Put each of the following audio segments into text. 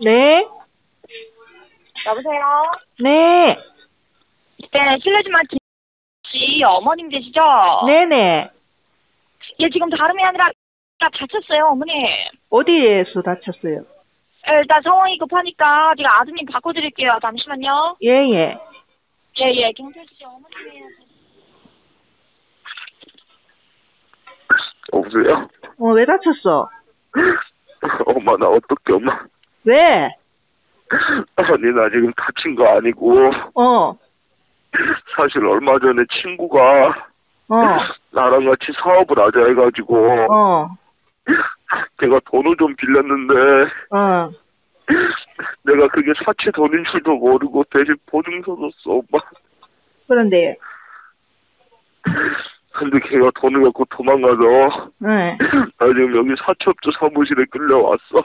네. 여보세요? 네. 네, 실례지만 김씨 어머님 되시죠? 네네. 예, 지금 다름이 아니라 다쳤어요, 어머님. 어디에서 다쳤어요? 일단 상황이 급하니까 제가 아드님 바꿔드릴게요. 잠시만요. 예예. 예, 경찰씨 어머님이에요. 여보세요? 왜 다쳤어? 엄마, 나 어떡해, 엄마. 왜? 아니, 나 지금 다친 거 아니고. 사실 얼마 전에 친구가 나랑 같이 사업을 하자 해가지고 걔가 돈을 좀 빌렸는데 내가 그게 사채 돈인 줄도 모르고 대신 보증서 줬어, 엄마. 그런데 근데 걔가 돈을 갖고 도망가서 나 지금 여기 사채업자 사무실에 끌려왔어.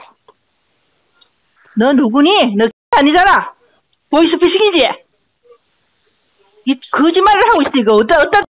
너 누구니? 너 아니잖아. 보이스피싱이지? 이 거짓말을 하고 있어. 이거 어따